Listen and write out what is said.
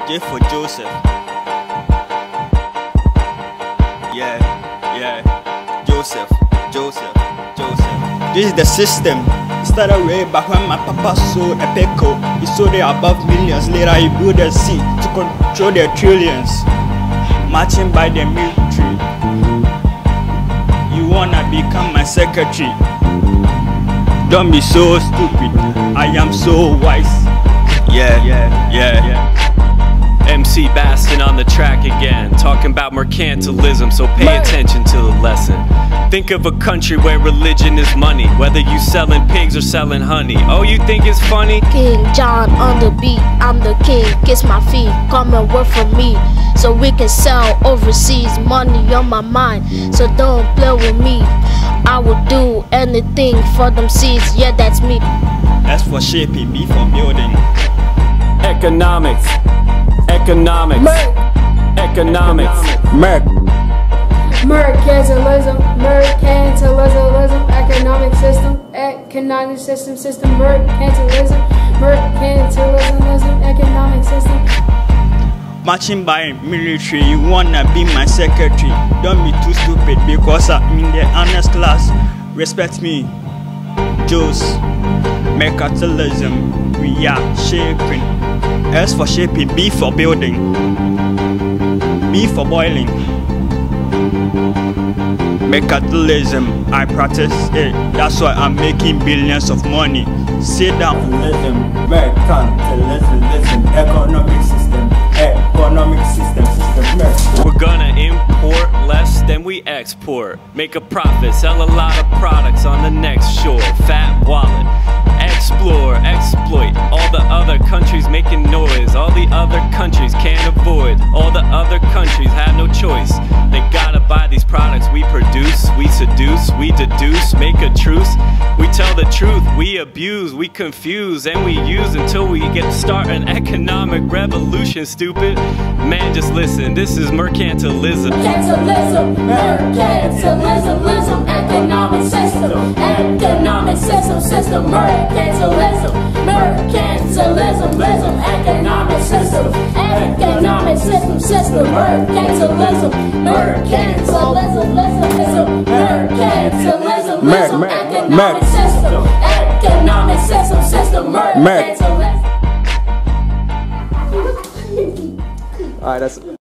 J for Joseph. Yeah. Joseph. This is the system. It started way back when my papa sold a peco. He sold it above millions. Later he built a seat to control their trillions. Marching by the military. You wanna become my secretary? Don't be so stupid. I am so wise. Yeah. MC Bastin on the track again, talking about mercantilism, so pay attention to the lesson. Think of a country where religion is money, whether you selling pigs or selling honey. Oh, you think it's funny? King John on the beat, I'm the king, kiss my feet, come and work for me, so we can sell overseas, money on my mind, so don't play with me. I will do anything for them seeds, yeah, that's me. S for shaping, B for building. Economics. Mercantilism, economic system, mercantilism, economic system. Marching by military, you wanna be my secretary? Don't be too stupid because I'm in the honest class. Respect me, Joes. Mercantilism, we are shaping. S for shaping, B for building, B for boiling. Mercantilism, I practice it, that's why I'm making billions of money. Sit down. Mercantilism, economic system. We're gonna import less than we export. Make a profit, sell a lot of products on the next shore. Fat wallet, explore, exploit. All the other countries making noise. All the other countries can't avoid. All the other countries have no choice. They gotta buy these products we produce. We seduce, we deduce, make a truce. We tell the truth, we abuse, we confuse, and we use until we start an economic revolution, stupid. Man, just listen, this is mercantilism. Mercantilism, economic system, mercantilism, economic system, mercantilism, economic system, mercantilism. Alright, that's